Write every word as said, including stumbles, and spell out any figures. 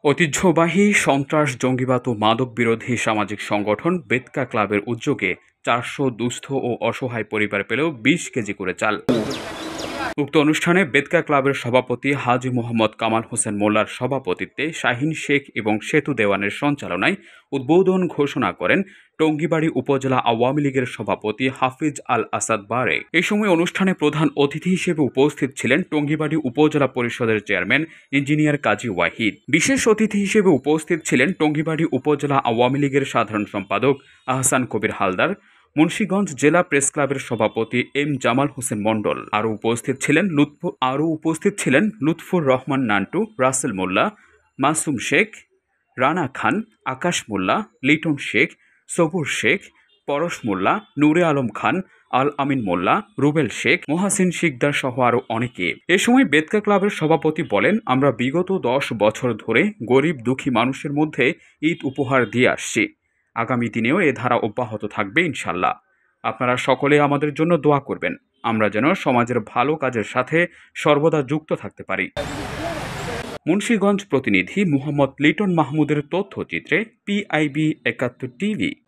ঐতিহ্যবাহী সন্ত্রাস, জঙ্গিবাদ ও মাদক বিরোধী সামাজিক সংগঠন বেদকা ক্লাবের উদ্যোগে চারশো দুস্থ ও অসহায় পরিবার পেল বিশ কেজি করে চাল। উক্ত অনুষ্ঠানে বেদকা ক্লাবের সভাপতি হাজী মোহাম্মদ কামাল হোসেন মোল্লার সভাপতিত্বে শাহিন শেখ এবং সেতু দেওয়ানের সঞ্চালনায় উদ্বোধন ঘোষণা করেন টঙ্গীবাড়ি উপজেলা আওয়ামী লীগের সভাপতি হাফিজ আল আসাদ বারে। এই সময় অনুষ্ঠানে প্রধান অতিথি হিসেবে উপস্থিত ছিলেন টঙ্গীবাড়ি উপজেলা পরিষদের চেয়ারম্যান ইঞ্জিনিয়ার কাজী ওয়াহিদ। বিশেষ অতিথি হিসেবে উপস্থিত ছিলেন টঙ্গীবাড়ি উপজেলা আওয়ামী লীগের সাধারণ সম্পাদক আহসান কবির হালদার, মুন্সিগঞ্জ জেলা প্রেস ক্লাবের সভাপতি এম জামাল হোসেন মণ্ডল। আরও উপস্থিত ছিলেন লুৎফু আরও উপস্থিত ছিলেন লুৎফুর রহমান নান্টু, রাসেল মোল্লা, মাসুম শেখ, রানা খান, আকাশ মোল্লা, লিটন শেখ, সবুর শেখ, পরশ মোল্লা, নূরে আলম খান, আল আমিন মোল্লা, রুবেল শেখ, মোহাসিন শিকদার সহ আরও অনেকে। এ সময় বেদকা ক্লাবের সভাপতি বলেন, আমরা বিগত দশ বছর ধরে গরিব দুঃখী মানুষের মধ্যে ঈদ উপহার দিয়ে আসছি। আগামী দিনেও এ ধারা অব্যাহত থাকবে ইনশাল্লাহ। আপনারা সকলে আমাদের জন্য দোয়া করবেন, আমরা যেন সমাজের ভালো কাজের সাথে সর্বদা যুক্ত থাকতে পারি। মুন্সিগঞ্জ প্রতিনিধি মুহাম্মদ লিটন মাহমুদের তথ্যচিত্রে পিআইবি একাত্তর টিভি।